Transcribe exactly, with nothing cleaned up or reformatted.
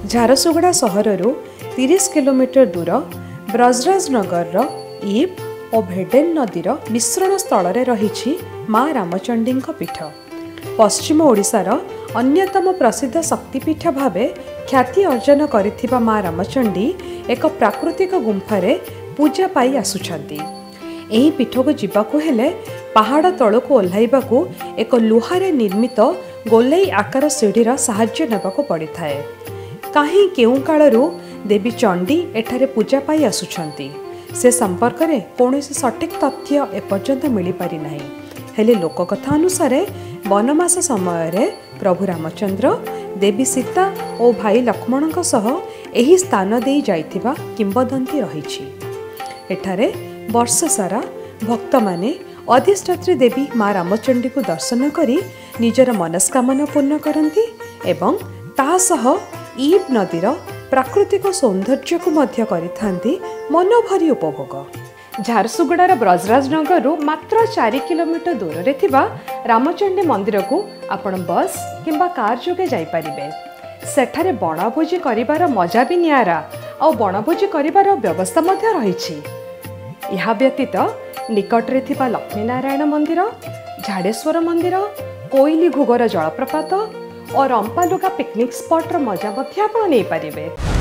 झारसुगुड़ा सहर तीस किलोमीटर दूर ब्रजराजनगर ईब और भेडेन नदीर मिश्रण स्थल रही माँ रामचंडी पीठ। पश्चिम ओडिशार अन्यतम प्रसिद्ध शक्तिपीठ भाव ख्याति अर्जन करिथिबा माँ रामचंडी एक प्राकृतिक गुंफारे पूजा पाई आसुछंती। एही पीठ को जीवाकु हेले पहाड़ तलकु ओह्लाइबाकु एक लुहारे निर्मित गोलाई आकार सीढ़ीर साहाय्य नेबाकु पड़िथाए। काहीं केउं कालरू देवी चंडी एठारे पूजा पाई आसुछंती से संपर्क में कौन सटीक तथ्य एपर्यंत मिल पारि नाही। हेले लोककथा अनुसार वनमास समय रे प्रभु रामचंद्र देवी सीता और भाई लक्ष्मण सह एही स्थान दे जाइथिबा किंबदंती रहिछि। एठारे वर्ष सारा भक्त माने अधिष्ठात्री देवी माँ रामचंडी को दर्शन करी निजर मनस्कामना पूर्ण करती एवं ता सह ईब नदीर प्राकृतिक सौंदर्य को मध्य करिथांती मनोभरी उपभोग। झारसुगुड़ार ब्रजराजनगर मात्र चार किलोमीटर दूर रे थिबा रामचंडी मंदिर को आपण बस किंबा कार जोगे जाई परिबे। सेठारे बणभोजी करिबार मजा भी नियारा और बणभोजी करिबार व्यवस्था मध्य रहिछि। यहा व्यतीत निकट रे थिबा लक्ष्मीनारायण मंदिर, झाड़ेश्वर मंदिर, कोइली घुगर जलप्रपात और अंपालुगा पिकनिक स्पॉट मजा मध्य आपण नहीं पारिबे।